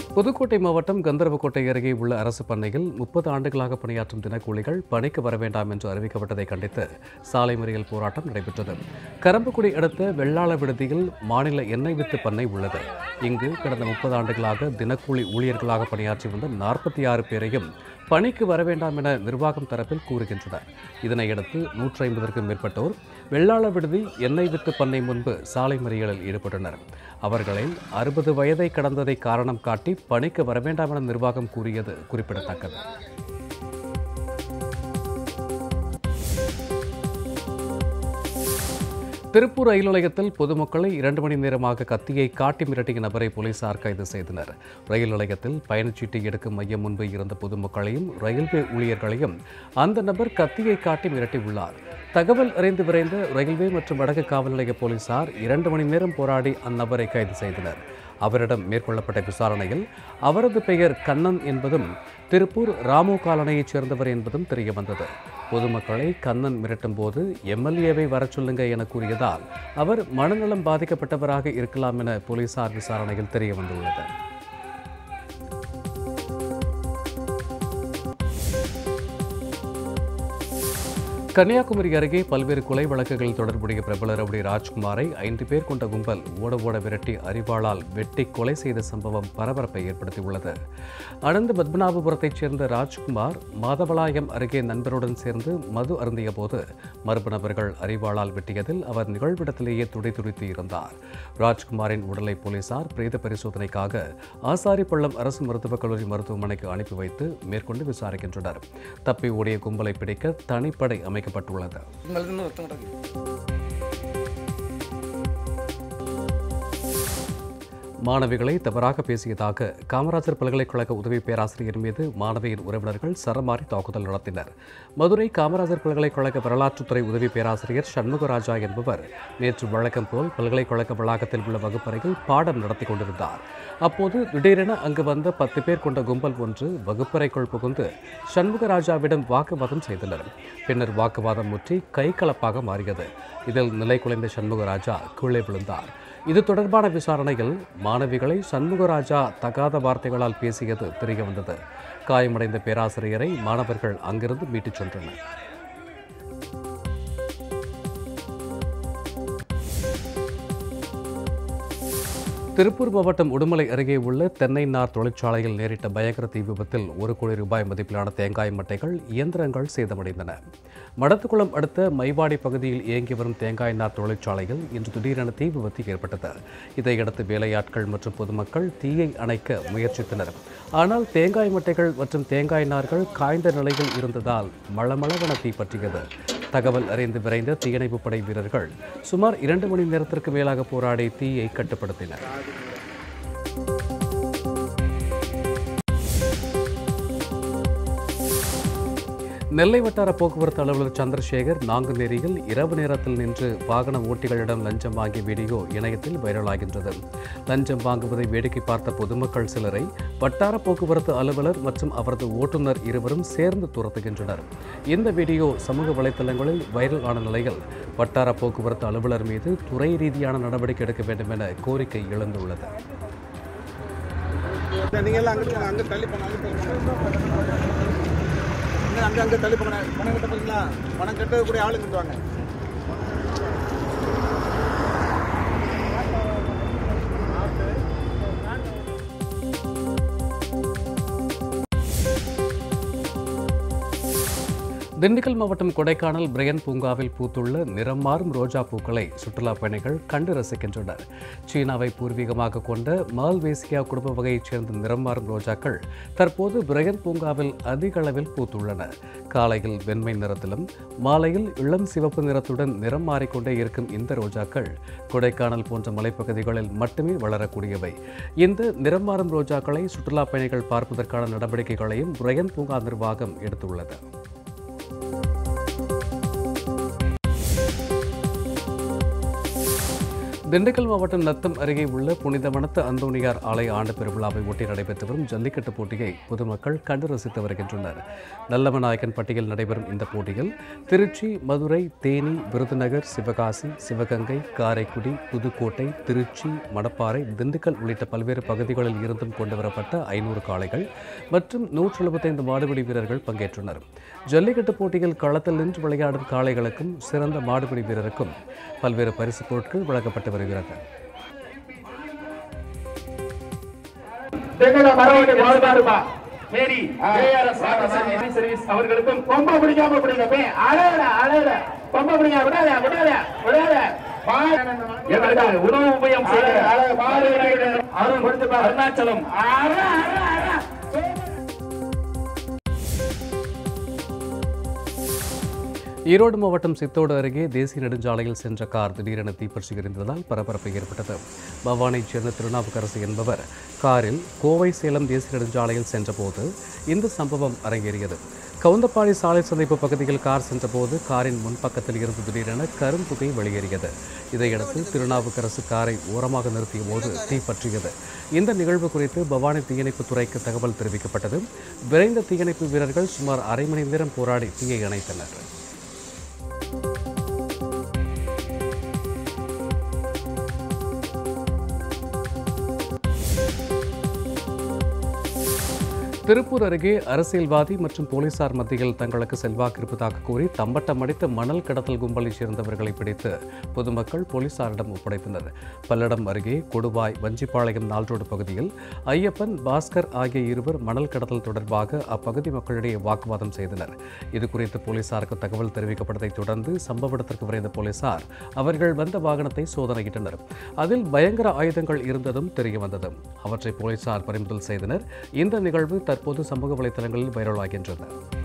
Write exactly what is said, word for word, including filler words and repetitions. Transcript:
புதுக்கோட்டை மாவட்டம் கந்தர்வக்கோட்டை அருகே உள்ள அரசு பண்ணையில் முப்பது ஆண்டுகளாக பணியாற்றும் தினக்கூலிகள் பணிக்கு வர வேண்டாம் என்று அறிவிக்கப்பட்டதை கண்டித்து சாலை மறியல் போராட்டம் நடைபெற்றது. கரம்பக்குடி அடுத்த வெள்ளாள விடுதியில் மாநில எண்ணெய் வித்து பண்ணை உள்ளது. இங்கு கடந்த முப்பது ஆண்டுகளாக தினக்கூலி ஊழியர்களாக பணியாற்றி வந்த நாற்பத்தி ஆறு பேரையும் பணிக்கு வர வேண்டாம் என நிர்வாகம் தரப்பில் கூறுகின்றனர். இதனையடுத்து நூற்றி ஐம்பதற்கும் மேற்பட்டோர் வெள்ளாள விடுதி எண்ணெய் வித்து பண்ணை முன்பு சாலை மறியலில் ஈடுபட்டனர். அவர்களை அறுபது வயதை கடந்ததை காரணம் காட்டி பணிக்கு வர வேண்டாம் என நிர்வாகம் கூறியது குறிப்பிடத்தக்கது. திருப்பூர் ரயில் நிலையத்தில் பொதுமக்களை இரண்டு மணி நேரமாக கத்தியை காட்டி மிரட்டிய நபரை போலீசார் கைது செய்தனர். ரயில் நிலையத்தில் பயணச்சீட்டு எடுக்கும் மையம் முன்பு இருந்த பொதுமக்களையும் ரயில்வே ஊழியர்களையும் அந்த நபர் கத்தியை காட்டி மிரட்டியுள்ளார். தகவல் அறிந்து விரைந்த ரயில்வே மற்றும் வடக்கு காவல் நிலைய போலீசார் இரண்டு மணி நேரம் போராடி அந்நபரை கைது செய்தனர். அவரிடம் மேற்கொள்ளப்பட்ட விசாரணையில் அவரது பெயர் கண்ணன் என்பதும் திருப்பூர் ராமு காலனியைச் சேர்ந்தவர் என்பதும் தெரியவந்தது. பொதுமக்களை கண்ணன் மிரட்டும் போது எம்எல்ஏவை வர சொல்லுங்க என கூறியதால் அவர் மனநலம் பாதிக்கப்பட்டவராக இருக்கலாம் என போலீசார் விசாரணையில் தெரியவந்துள்ளது. கன்னியாகுமரி அருகே பல்வேறு கொலை வழக்குகளில் தொடர்புடைய பிரபல ரவுடி ராஜ்குமாரை ஐந்து பேர் கொண்ட கும்பல் ஓட ஓட விரட்டி அரிவாளால் வெட்டி கொலை செய்த சம்பவம் பரபரப்பை ஏற்படுத்தியுள்ளது. அனந்த பத்மநாபபுரத்தைச் சேர்ந்த ராஜ்குமார் மாதவளாயம் அருகே நண்பருடன் சேர்ந்து மது அருந்திய போது மர்ம நபர்கள் அரிவாளால் வெட்டியதில் அவர் நிகழ்விடத்திலேயே துடி துடித்து இருந்தார். ராஜ்குமாரின் உடலை போலீசார் பிரேத பரிசோதனைக்காக ஆசாரிப்பள்ளம் அரசு மருத்துவக் கல்லூரி மருத்துவமனைக்கு அனுப்பி வைத்து மேற்கொண்டு விசாரிக்கின்றனர். தப்பி ஓடிய கும்பலை பிடிக்க தனிப்படை அமைக்கப்பட்டுள்ளது. மாணவிகளை தவறாக பேசியதாக காமராஜர் பல்கலைக்கழக உதவி பேராசிரியர் மீது மாணவியின் உறவினர்கள் சரமாரி தாக்குதல் நடத்தினர். மதுரை காமராஜர் பல்கலைக்கழக வரலாற்றுத்துறை உதவி பேராசிரியர் சண்முகராஜா என்பவர் நேற்று வழக்கம் போல் பல்கலைக்கழக வளாகத்தில் உள்ள வகுப்பறையில் பாடம் நடத்தி கொண்டிருந்தார். அப்போது திடீரென அங்கு வந்த பத்து பேர் கொண்ட கும்பல் ஒன்று வகுப்பறைக்குள் புகுந்து சண்முகராஜாவிடம் வாக்குவாதம் செய்தனர். பின்னர் வாக்குவாதம் முற்றி கைகலப்பாக மாறியது. இதில் நிலை குலைந்த சண்முகராஜா கீழே விழுந்தார். இது தொடர்பான விசாரணையில் மாணவிகளை சண்முகராஜா தகாத வார்த்தைகளால் பேசியது தெரியவந்தது. காயமடைந்த பேராசிரியரை மாணவர்கள் அங்கிருந்து மீட்டுச் சென்றனர். திருப்பூர் மாவட்டம் உடுமலை அருகே உள்ள தென்னை நார் தொழிற்சாலையில் நேரிட்ட பயங்கர தீ விபத்தில் ஒரு கோடி ரூபாய் மதிப்பிலான தேங்காய் மட்டைகள் இயந்திரங்கள் சேதமடைந்தன. மடத்துக்குளம் அடுத்த மைவாடி பகுதியில் இயங்கி வரும் தேங்காய் நார் தொழிற்சாலையில் இன்று திடீரென தீ விபத்து ஏற்பட்டது. இதையடுத்து வேலையாட்கள் மற்றும் பொதுமக்கள் தீயை அணைக்க முயற்சித்தனர். ஆனால் தேங்காய் மட்டைகள் மற்றும் தேங்காய் நார்கள் காய்ந்த நிலையில் இருந்ததால் மளமளவென தீ பற்றியது. தகவல் அறிந்து விரைந்த தீயணைப்பு படை வீரர்கள் சுமார் இரண்டு மணி நேரத்திற்கு மேலாக போராடி தீயை கட்டுப்படுத்தினர். நெல்லை வட்டார போக்குவரத்து அலுவலர் சந்திரசேகர் நாங்குநேரியில் இரவு நேரத்தில் நின்று வாகன ஓட்டிகளிடம் லஞ்சம் வாங்கிய வீடியோ இணையத்தில் வைரலாகின்றது. லஞ்சம் வாங்குவதை வேடிக்கை பார்த்த பொதுமக்கள் சிலரை வட்டார போக்குவரத்து அலுவலர் மற்றும் அவரது ஓட்டுநர் இருவரும் சேர்ந்து துரத்துகின்றனர். இந்த வீடியோ சமூக வலைதளங்களில் வைரல் ஆன நிலையில் வட்டார போக்குவரத்து அலுவலர் மீது துறை ரீதியான நடவடிக்கை எடுக்க வேண்டும் என கோரிக்கை எழுந்துள்ளது. அங்கே அங்கே தள்ளி போன பணம் கட்ட போறீங்களா? பணம் கட்டக்கூடிய ஆளு கிட்டுவாங்க. திண்டுக்கல் மாவட்டம் கொடைக்கானல் பிரையன் பூங்காவில் பூத்துள்ள நிறம் மாறும் ரோஜா பூக்களை சுற்றுலா பயணிகள் கண்டு ரசிக்கின்றனர். சீனாவை பூர்வீகமாக கொண்ட மால்வேசியா குடும்ப வகையைச் சேர்ந்த நிறம் மாறும் ரோஜாக்கள் தற்போது பிரையன் பூங்காவில் அதிக அளவில் பூத்துள்ளன. காலையில் வெண்மை நிறத்திலும் மாலையில் இளம் சிவப்பு நிறத்துடன் நிறம் மாறிக்கொண்டே இருக்கும் இந்த ரோஜாக்கள் கொடைக்கானல் போன்ற மலைப்பகுதிகளில் மட்டுமே வளரக்கூடியவை. இந்த நிறம் மாறும் ரோஜாக்களை சுற்றுலா பயணிகள் பார்ப்பதற்கான நடவடிக்கைகளையும் பிரையன் பூங்கா நிர்வாகம் எடுத்துள்ளது. திண்டுக்கல் மாவட்டம் நத்தம் அருகே உள்ள புனித மனத்த அந்தோணியார் ஆலய ஆண்டு பெருவிழாவை ஒட்டி நடைபெற்று வரும் ஜல்லிக்கட்டு போட்டியை பொதுமக்கள் கண்டு ரசித்து வருகின்றனர். நல்லவநாயக்கன் பட்டியில் நடைபெறும் இந்த போட்டியில் திருச்சி, மதுரை, தேனி, விருதுநகர், சிவகாசி, சிவகங்கை, காரைக்குடி, புதுக்கோட்டை, திருச்சி, மணப்பாறை, திண்டுக்கல் உள்ளிட்ட பல்வேறு பகுதிகளில் இருந்தும் கொண்டுவரப்பட்ட ஐநூறு காளைகள் மற்றும் நூற்று எழுபத்தைந்து மாடுபிடி வீரர்கள் பங்கேற்றனர். ஜல்லிக்கட்டு போட்டியில் களத்தில் நின்று விளையாடும் காளைகளுக்கும் சிறந்த மாடுபிடி வீரருக்கும் பல்வேறு பரிசுப் பொருட்கள் வழங்கப்பட்டு வருகிறது. அவர்களுக்கும் கொம்ப பிடிக்காம பிடிங்க உணவு உபயம் அருணாச்சலம் ஈரோடு மாவட்டம் சித்தோடு அருகே தேசிய நெடுஞ்சாலையில் சென்ற கார் திடீரென தீப்பற்றி எரிந்ததால் பரபரப்பு ஏற்பட்டது. பவானியைச் சேர்ந்த திருநாவுக்கரசு என்பவர் காரில் கோவை சேலம் தேசிய நெடுஞ்சாலையில் சென்றபோது இந்த சம்பவம் அரங்கேறியது. கவுந்தப்பாடி சாலை சந்திப்பு பகுதியில் கார் சென்றபோது காரின் முன்பக்கத்தில் இருந்து திடீரென கரும்புகை வெளியேறியது. இதையடுத்து திருநாவுக்கரசு காரை ஓரமாக நிறுத்திய போது தீப்பற்றியது. இந்த நிகழ்வு குறித்து பவானி தீயணைப்பு துறைக்கு தகவல் தெரிவிக்கப்பட்டது. விரைந்த தீயணைப்பு வீரர்கள் சுமார் அரை மணி நேரம் போராடி தீயை அணைத்தனர். திருப்பூர் அருகே அரசியல்வாதி மற்றும் போலீசார் மத்தியில் தங்களுக்கு செல்வாக்கு இருப்பதாக கூறி தம்பட்டம் அடித்த மணல் கடத்தல் கும்பலைச் சேர்ந்தவர்களை பிடித்து பொதுமக்கள் போலீசாரிடம் ஒப்படைத்தனர். பல்லடம் அருகே கொடுவாய் வஞ்சிப்பாளையம் நால்ரோடு பகுதியில் ஐயப்பன், பாஸ்கர் ஆகிய இருவர் மணல் கடத்தல் தொடர்பாக அப்பகுதி மக்களிடையே வாக்குவாதம் செய்தனர். இதுகுறித்து போலீசாருக்கு தகவல் தெரிவிக்கப்பட்டதைத் தொடர்ந்து சம்பவ இடத்திற்கு விரைந்த போலீசார் அவர்கள் வந்த வாகனத்தை சோதனையிட்டனர். அதில் பயங்கர ஆயுதங்கள் இருந்ததும் தெரியவந்தது. அவற்றை போலீசார் பறிமுதல் செய்தனர். இந்த நிகழ்வு தற்போது சமூக வலைதளங்களில் வைரலாகின்றது.